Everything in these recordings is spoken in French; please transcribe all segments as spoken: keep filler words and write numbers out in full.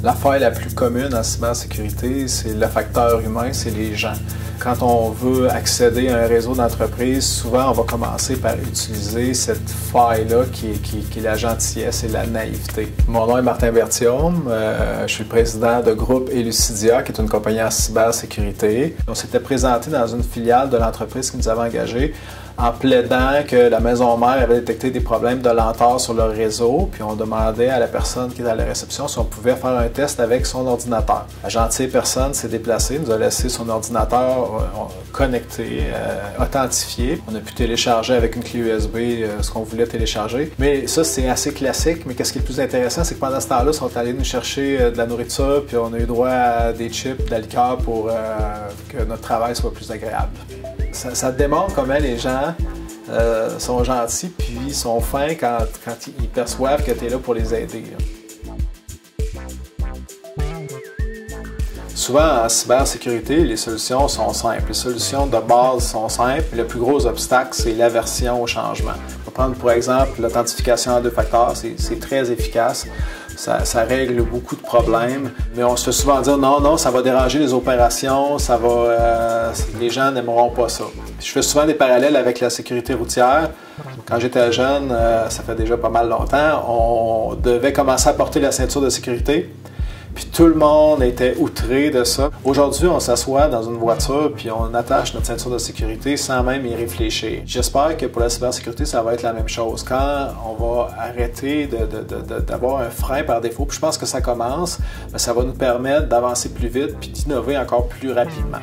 La faille la plus commune en cybersécurité, c'est le facteur humain, c'est les gens. Quand on veut accéder à un réseau d'entreprise, souvent on va commencer par utiliser cette faille-là qui est, qui, qui est la gentillesse et la naïveté. Mon nom est Martin Berthiaume, euh, je suis le président de groupe Elucidia, qui est une compagnie en cybersécurité. On s'était présenté dans une filiale de l'entreprise qui nous avait engagés en plaidant que la maison mère avait détecté des problèmes de lenteur sur leur réseau, puis on demandait à la personne qui était à la réception si on pouvait faire un test avec son ordinateur. La gentille personne s'est déplacée, nous a laissé son ordinateur connecté, euh, authentifié. On a pu télécharger avec une clé U S B euh, ce qu'on voulait télécharger. Mais ça, c'est assez classique, mais qu'est-ce qui est le plus intéressant, c'est que pendant ce temps-là, ils sont allés nous chercher euh, de la nourriture, puis on a eu droit à des chips, de la liqueur pour euh, que notre travail soit plus agréable. Ça, ça démontre comment les gens euh, sont gentils puis sont fins quand, quand ils perçoivent que tu es là pour les aider. Là. Souvent, en cybersécurité, les solutions sont simples. Les solutions de base sont simples. Le plus gros obstacle, c'est l'aversion au changement. On va prendre pour exemple l'authentification à deux facteurs. C'est très efficace. Ça, ça règle beaucoup de problèmes, mais on se fait souvent dire non, non, ça va déranger les opérations, ça va, euh, les gens n'aimeront pas ça. Je fais souvent des parallèles avec la sécurité routière. Quand j'étais jeune, euh, ça fait déjà pas mal longtemps, on devait commencer à porter la ceinture de sécurité. Puis tout le monde était outré de ça. Aujourd'hui, on s'assoit dans une voiture puis on attache notre ceinture de sécurité sans même y réfléchir. J'espère que pour la cybersécurité, ça va être la même chose. Quand on va arrêter d'avoir un frein par défaut, puis je pense que ça commence, bien, ça va nous permettre d'avancer plus vite puis d'innover encore plus rapidement.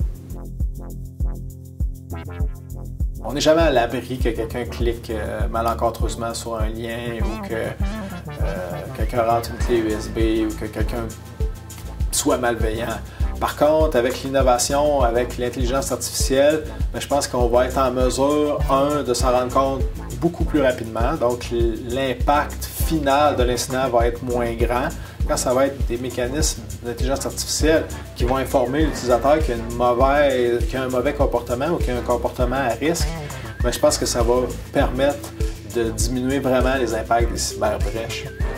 On n'est jamais à l'abri que quelqu'un clique euh, malencontreusement sur un lien ou que euh, quelqu'un rentre une clé U S B ou que quelqu'un soit malveillant. Par contre, avec l'innovation, avec l'intelligence artificielle, bien, je pense qu'on va être en mesure, un, de s'en rendre compte beaucoup plus rapidement. Donc, l'impact final de l'incident va être moins grand. Quand ça va être des mécanismes d'intelligence artificielle qui vont informer l'utilisateur qu'il y a, une mauvaise, qu'il y a un mauvais comportement ou qu'il y a un comportement à risque, bien, je pense que ça va permettre de diminuer vraiment les impacts des cyberbrèches.